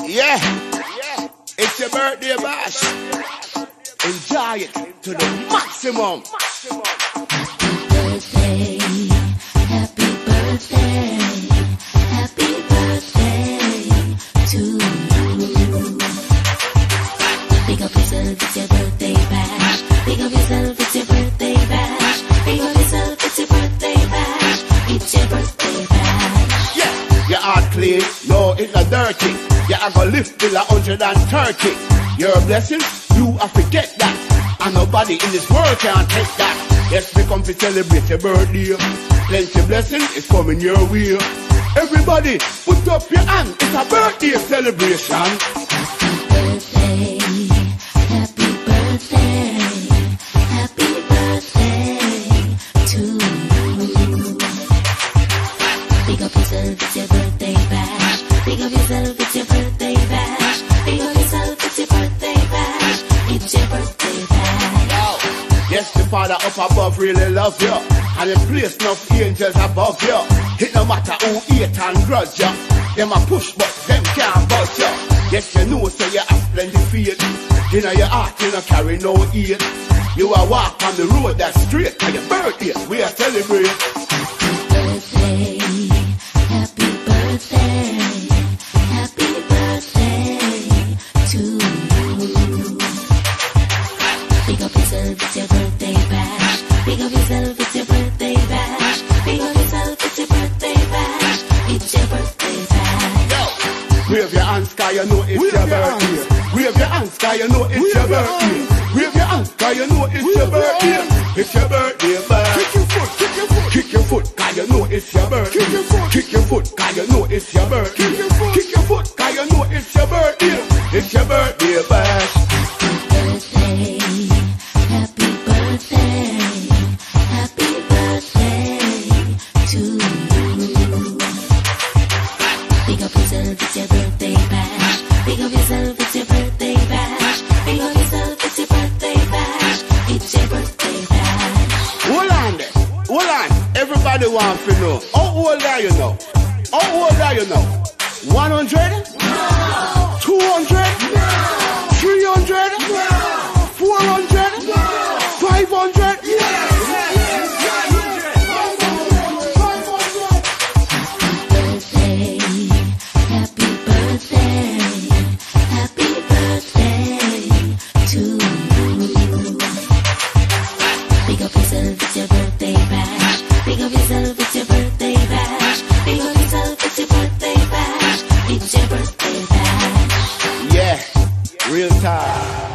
Yeah, it's your birthday bash. Enjoy it to the maximum. Birthday, happy birthday, happy birthday to you. Pick up yourself, it's your birthday bash. Pick up yourself, it's your birthday bash. Pick up yourself, it's your birthday bash. It's your birthday bash. Yeah, your heart clean, no, it's not dirty. You are gonna live till 130. Your blessing, you have to get that. And nobody in this world can take that. Yes, we come to celebrate your birthday. Plenty blessing is coming your way. Everybody, put up your hand. It's a birthday celebration. Birthday, happy birthday, happy birthday to you. Pick up yourself, it's your birthday bash. Pick up yourself, it's your birthday bash. Pick up yourself, it's your birthday bash. It's your birthday bash. Yes, the Father up above really love you. And he placed enough angels above you. It no matter who hate and grudge you. Them a push but them can't budge you. Yes, you know so you have plenty faith. In your heart you no carry no hate. You a walk on the road that's straight. And your birthday we are celebrate. Birthday, happy birthday, happy birthday to you. Pick up yourself, it's your birthday bash. Pick up yourself, it's your birthday bash. Pick up yourself, it's your birthday bash. It's your birthday bash. Wave your hands, cause you know it's your birthday. Wave your hands, cause you know it's your birthday. Wave your hands, cause you know it's your birthday. It's your birthday bash. Kick your foot, kick your foot. Kick your foot, cause you know it's your birthday. Kick your foot, kick your foot, cause you know it's your birthday. Kick your foot, kick your foot, cause you know it's your birthday. It's your birthday bash. Birthday, happy birthday, happy birthday to you. Pick up yourself, it's your birthday bash. Pick up yourself, it's your birthday bash. Pick up yourself, it's your birthday bash. It's your birthday bash. Hold on there, hold on. Everybody wants to know. How old are you now? How old are you now? 100? No. 200? No. 300? No. 400? No. 500? Yeah. Birthday, happy birthday, happy birthday to you. Pick up yourself, it's your birthday bash. Pick up yourself, it's your birthday bash. Pick up yourself, it's your birthday bash. It's your birthday bash. Yeah, real time.